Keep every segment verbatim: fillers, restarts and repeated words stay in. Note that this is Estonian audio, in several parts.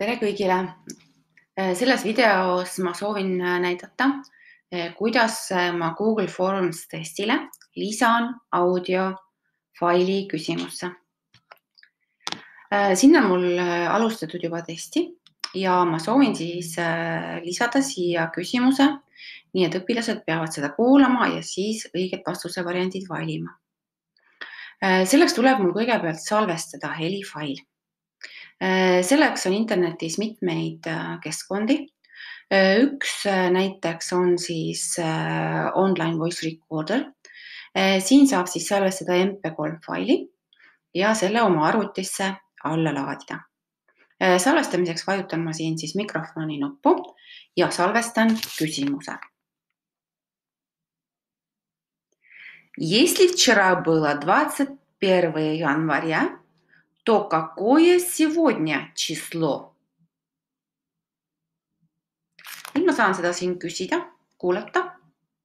Tere kõigile! Selles videos ma soovin näidata, kuidas ma Google Forms testile lisan audio faili küsimusse. Sinna on mul alustatud juba testi ja ma soovin siis lisada siia küsimuse, nii et õpilased peavad seda kuulama ja siis õiged vastuse variandid valima. Selleks tuleb mul kõigepealt salvestada helifail. Selleks on internetis mitmeid keskkondi. Üks näiteks on siis online voice recorder. Siin saab siis salvestada M P kolm faili ja selle oma arvutisse alla laadida. Salvestamiseks vajutan ma siin siis mikrofoni nuppu ja salvestan küsimuse. Если вчера было двадцать первое января, то какое сегодня число? Nüüd ma saan seda siin küsida, kuulata.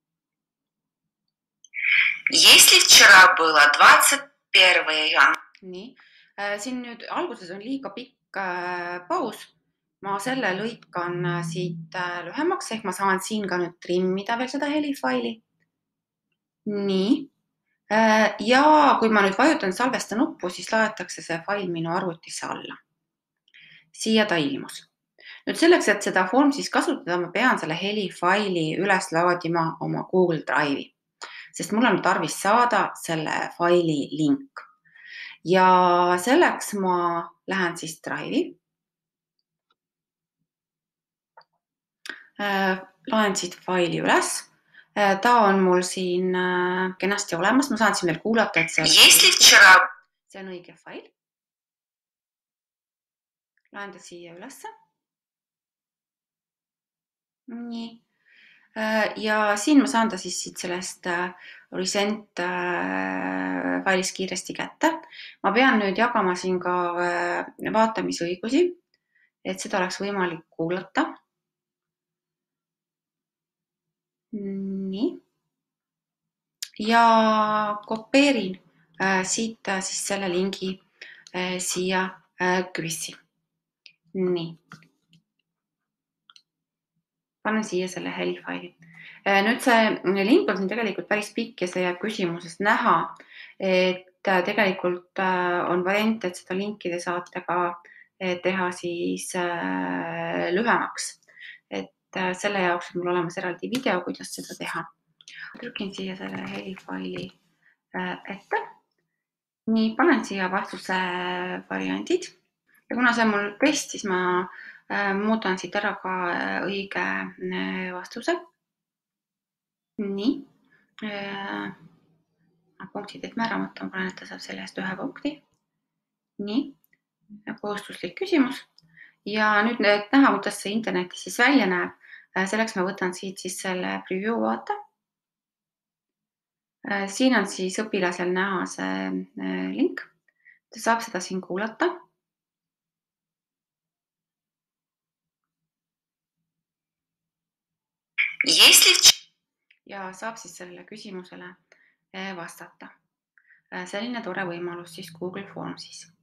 Если вчера было двадцать первое января. Nii. Siin nüüd alguses on liiga pikk paus. Ma selle lõikan siit lühemaks, ehk ma saan siin ka nüüd trimmida veel seda helifaili. Nii. Ja kui ma nüüd vajutan salvesta nuppu, siis laetakse see fail minu arvutisse alla. Siia ta ilmus. Nüüd selleks, et seda Formsis kasutada, ma pean selle helifaili üles laadima oma Google Drive'i, sest mul on tarvis saada selle faili link. Ja selleks ma lähen siis Drive'i. Laen siit faili üles. Ta on mul siin kenasti olemas. Ma saan siin veel kuulata, et see on õige fail. Laen ta siia ülesse. Nii. Ja siin ma saan ta siis siit sellest Recent failis kiiresti kätte. Ma pean nüüd jagama siin ka vaatamisõigusi, et seda oleks võimalik kuulata. Nii. Ja kopeerin siit siis selle lingi siia Quizzi. Nii. Panen siia selle helifaili. Nüüd see link on siin tegelikult päris pikk ja see jääb küsimusest näha, et tegelikult on variant, et seda linki te saate ka teha siis lühemaks. Et selle jaoks on mul olemas eraldi video, kuidas seda teha. Trükin siia selle helifaili ette. Nii, panen siia vastuse variandid. Ja kuna see on mul test, siis ma muudan siit ära ka õige vastuse. Nii. Punktid, et määramata, ma panen, et ta saab selle eest ühe punkti. Nii. Kohustuslik küsimus. Ja nüüd näha, kuidas see internetis siis välja näeb. Selleks ma võtan siit siis selle preview vaate. Siin on siis õpilasel näha see link. Ta saab seda siin kuulata. Ja saab siis sellele küsimusele vastata. Selline tore võimalus siis Google Formsis.